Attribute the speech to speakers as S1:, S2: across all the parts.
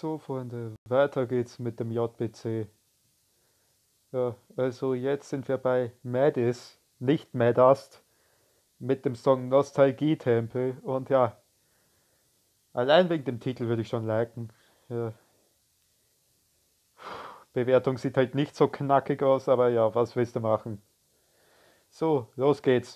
S1: So, Freunde, weiter geht's mit dem JBC. Ja, also jetzt sind wir bei Madis, nicht Madast, mit dem Song Nostalgie-Tempel. Und ja, allein wegen dem Titel würde ich schon liken. Ja, Bewertung sieht halt nicht so knackig aus, aber ja, was willst du machen? So, los geht's.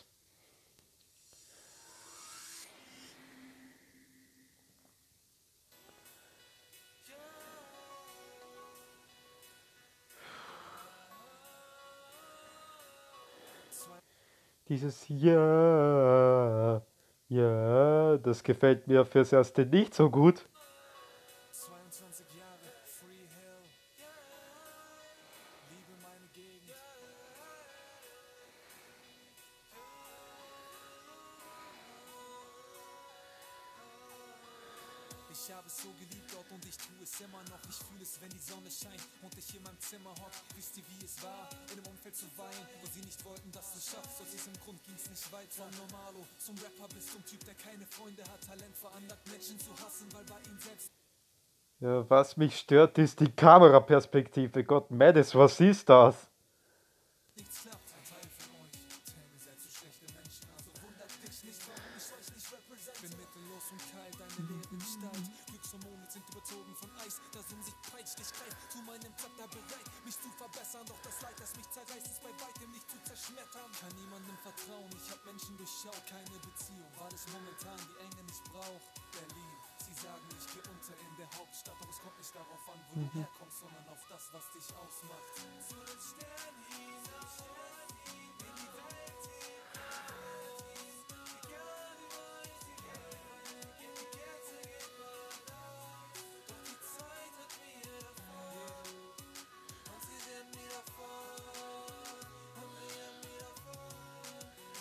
S1: Dieses Ja, ja, das gefällt mir fürs Erste nicht so gut.
S2: 22 Jahre, Free Hill, liebe meine Gegend. Ich habe es so geliebt dort und ich tue es immer noch. Ich fühle es, wenn die Sonne scheint und ich in meinem Zimmer hock. Wisst ihr, wie es war, in einem Umfeld zu weinen, wo sie nicht wollten, dass du schaffst. Aus diesem Grund ging's nicht weit. Von Normalo zum Rapper bis zum Typ, der keine Freunde hat. Talent veranlagt, Menschen zu hassen, weil bei ihm selbst
S1: Ja, was mich stört, ist die Kameraperspektive. Gott, Madis, was ist das?
S2: nichts klappt. Ein Teil von euch, Tell, ihr seid so schlechte Menschen. Also wundert dich nicht, warum ich euch nicht represent. Bin mittellos und kalt, eine leere Gestalt. Glückshormone sind überzogen von Eis. Das in sich peitscht, ich greif zu meinem Zepter bereit, mich zu verbessern. Doch das Leid, das mich zerreißt, ist bei weitem nicht zu zerschmettern. Kann niemandem vertrauen, ich hab Menschen durchschaut. Keine Beziehung, weil ich momentan die Enge nicht brauch. Berlin, sie sagen, ich geh unter in der Hauptstadt. Doch es kommt nicht darauf an, wo du herkommst, sondern auf das, was dich ausmacht. Zu den Sternen hinaus, in die Welt hinaus. Egal wie weit sie geht, die Kerze geht bald aus. Doch die Zeit hat mir davon, und sie sind mir davon, und sie sind mir davon.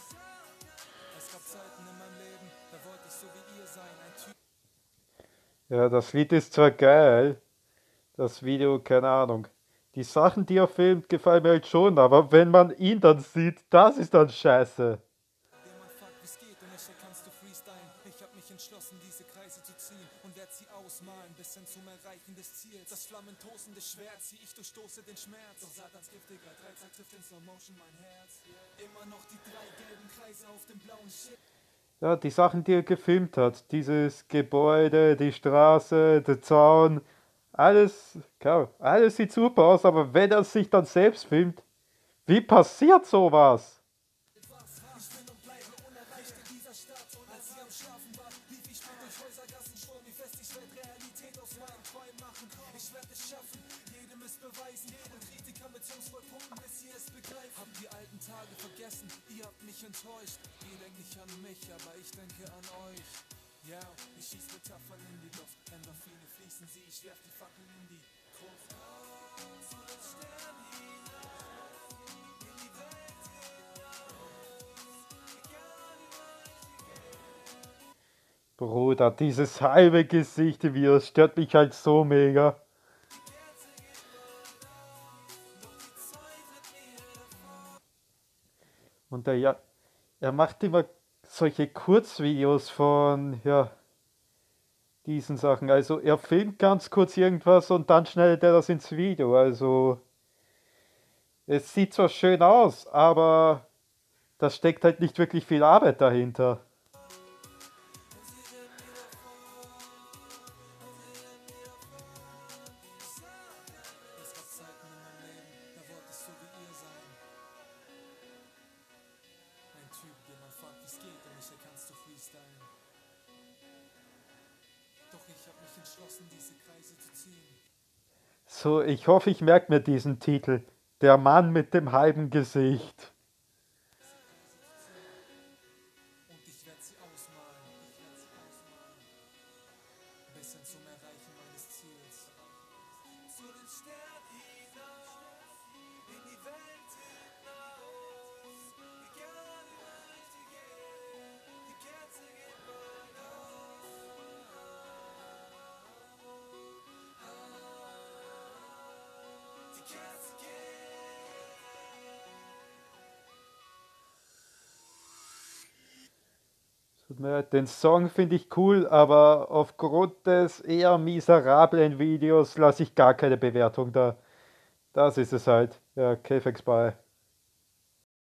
S2: Es gab Zeiten in meinem Leben, da wollte ich so wie ihr sein, ein Typ.
S1: Ja, das Lied ist zwar geil, das Video, keine Ahnung. Die Sachen, die er filmt, gefallen mir halt schon, aber wenn man ihn dann sieht, das ist dann scheiße.
S2: Der man fragt, wie's geht und nicht kannst du freestylen. Ich hab mich entschlossen, diese Kreise zu ziehen und werd sie ausmalen, bis hin zum Erreichen des Ziels. Das flammentosende Schwert zieh ich durchstoße den Schmerz. Doch Satans giftiger Dreizack trifft in Slow Motion mein Herz. Immer noch die drei gelben Kreise auf dem blauen Schild.
S1: Ja, die Sachen, die er gefilmt hat, dieses Gebäude, die Straße, der Zaun, alles, klar, alles sieht super aus, aber wenn er sich dann selbst filmt, wie passiert sowas?
S2: Ich bin und bleibe unerreicht in dieser Stadt. Und als sie am Schlafen war, lief ich mit durch Häusergassen, schwor mir fest, ich werd Realität aus meinen Träumen machen. Ich werd es schaffen, jedem es beweisen und Kritiker mit Songs voll pumpen, bis sie es begreifen. Hab die alten Tage vergessen, ihr habt mich enttäuscht. Ihr denkt nicht an mich, aber ich denke an euch. Ja, ich schieß Metaphern in die Luft, Endorphine fließen sie, ich werf die Fackel in die Gruft. Zu den Sternen hinaus, in die Welt hinaus, egal wie weit sie geht.
S1: Bruder, dieses halbe Gesicht, wie das stört mich halt so mega.
S2: Die Kerze geht bald aus, doch die Zeit hat mir davon.
S1: Und ja, er macht immer solche Kurzvideos von, ja, diesen Sachen. Also er filmt ganz kurz irgendwas und dann schneidet er das ins Video. Also es sieht zwar schön aus, aber da steckt halt nicht wirklich viel Arbeit dahinter.
S2: Und sie sind mir davon, und sie sind mir davon. Es gab Zeiten in meinem Leben, da wollte ich so wie ihr sein. Ein Typ, den man fragt, wie's geht und nicht kannst du freestylen. Doch ich hab mich entschlossen, diese Kreise zu ziehen.
S1: So, ich hoffe, ich merke mir diesen Titel. Der Mann mit dem halben Gesicht.
S2: Diese Kreise zu ziehen. Und ich werd sie ausmalen, bis hin zum Erreichen meines Ziels. Zu den Sternen hinaus, in die Welt hinaus. Egal wie weit sie geht, die Kerze geht bald aus. Die Kerze geht.
S1: So, Tut mir leid, den Song finde ich cool, aber aufgrund des eher miserablen Videos lasse ich gar keine Bewertung da. Das ist es halt. Ja, Käfigspy.